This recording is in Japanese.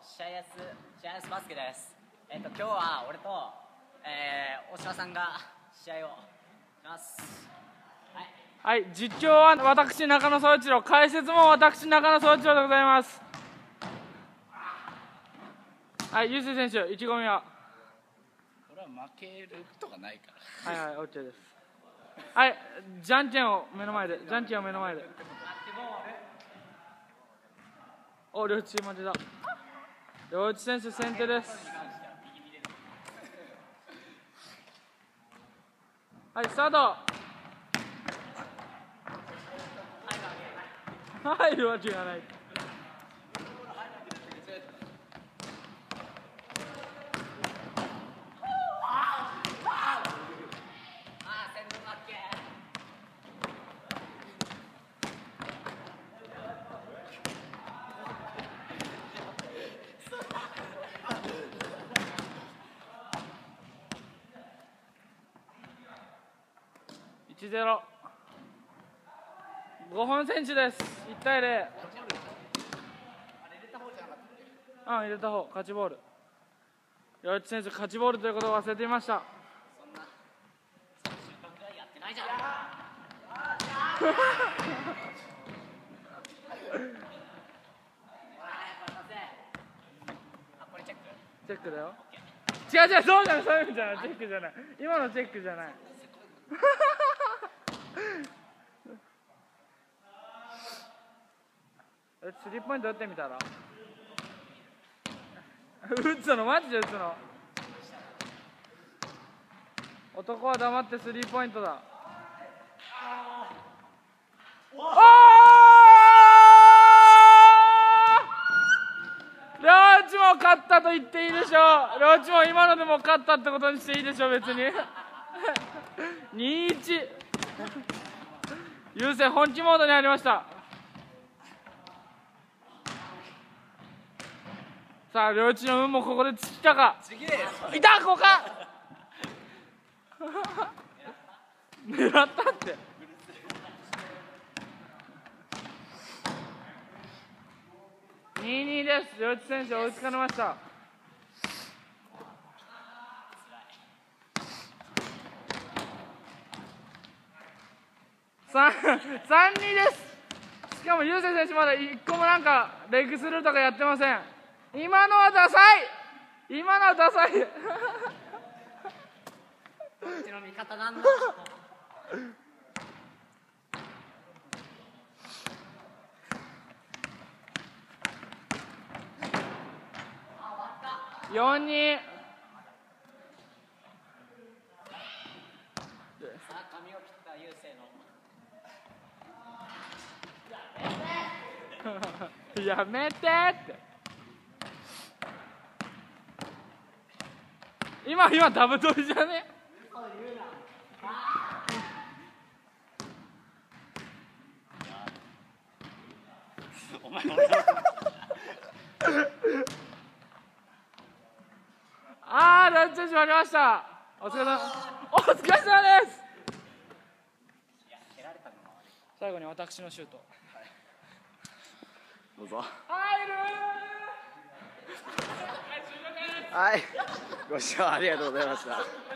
試合やすバスケです。今日は俺と、大島さんが試合をします。 はい、実況は私中野総一郎、解説も私中野総一郎でございます。はい、ゆうせい選手、意気込みは？ これは負けることがないから。 はいはい、OK です。はい、じゃんけんを目の前で、お、両チーム負けだ。両内選手先手です。はい、スタート。入るわけがない。1-0。5本選手です。1対0。入れた方、勝ちボール。両内選手、勝ちボールということを忘れていました。チェックだよ。違う、そうじゃない、そういうのじゃない、チェックじゃない。今のチェックじゃない。スリーポイント打ってみたら？打つの？マジで打つの？男は黙ってスリーポイントだ。両内も勝ったと言っていいでしょう。両内も今のでも勝ったってことにしていいでしょう、別に。2-1。優勢本気モードに入りました。さあ、両内の運もここで尽きたか。いた、ここか。狙ったって。2-2です。両内選手追いつかれました。3-2です。しかも優勢選手まだ1個もなんかレッグスルーとかやってません。今のはダサい。どっちの味方なんだ。4-2。 さあ、髪を切った優勢の。 やめてって。今ダブ取りじゃね？ お前ランチェンジ終わりました。お疲れ様です。最後に私のシュート。 どうぞ。 入る。 はい、ご視聴ありがとうございました。